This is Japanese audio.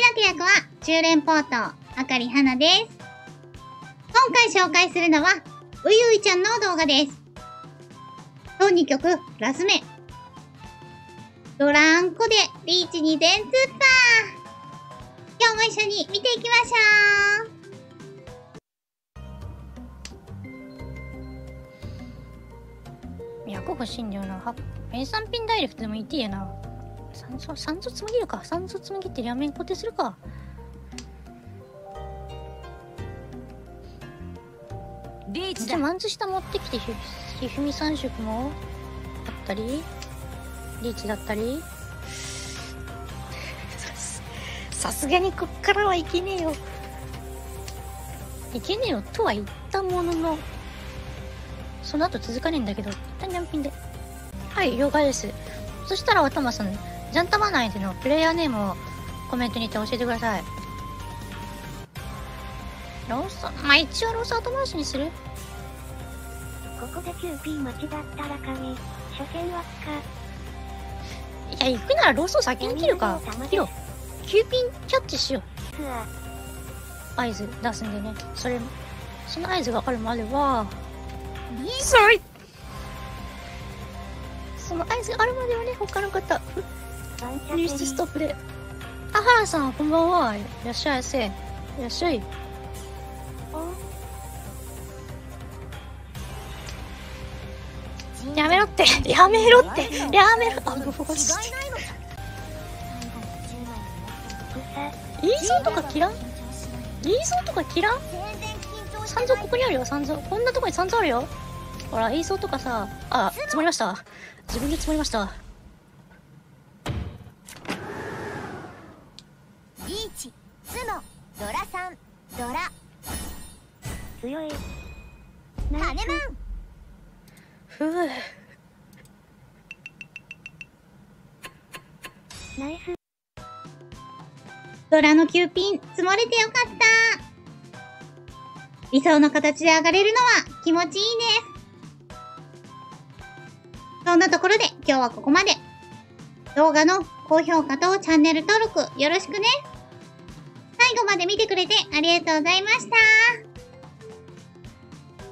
抱く役は、中連ポート、あかりはなです。今回紹介するのは、ういういちゃんの動画です。当2曲、ラス目。ドランコでリーチに全通過。今日も一緒に見ていきましょう。役欲しいんだよな。3ピンダイレクトでもいいやな。三卒つむぎるか。三卒つむぎって両面固定するか。 リーチだ。 じゃあマンズ下持ってきて、ひふみ3色もあったり、リーチだったり。さすがにこっからはいけねえよ。いけねえよとは言ったものの、その後続かねえんだけど、一旦ニャンピンで。はい、了解です。そしたらおたまさん、ジャンタマ内でのプレイヤーネームをコメントにて教えてください。ローソン、まあ一応ローソン後回しにする？ ここで 9P 待ちだったら神。初見はいや、行くならローソン先に切るか。切ろう。9ピンキャッチしよう。合図出すんでね。その合図があるまでは、その合図があるまではね、他の方、リストストップで。あはらさん、こんばんは。いらっしゃいませ。いらっしゃい。やめろって、やめろって、やめろ。あ、もうし。イーゾーとか切らん？イーゾーとか切らん？三蔵ここにあるよ、三蔵。こんなとこに三蔵あるよ。ほら、イーゾーとかさ、あ、積もりました。自分で積もりました。 リーチ、ツノ、ドラさん、ドラ。 強い。 種マン。 ふぅ。 ナイス。 ドラの9ピン積もれてよかった。理想の形で上がれるのは気持ちいいです。そんなところで今日はここまで。動画の高評価とチャンネル登録よろしくね。最後まで見てくれてありがとうございました。